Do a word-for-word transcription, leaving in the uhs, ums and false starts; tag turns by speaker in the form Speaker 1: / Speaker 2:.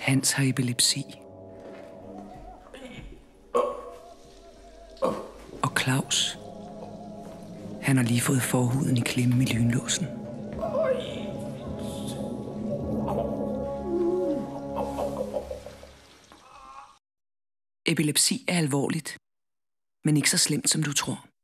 Speaker 1: Hans har epilepsi. Og Claus, han har lige fået forhuden i klemme i lynlåsen. Epilepsi er alvorligt, men ikke så slemt, som du tror.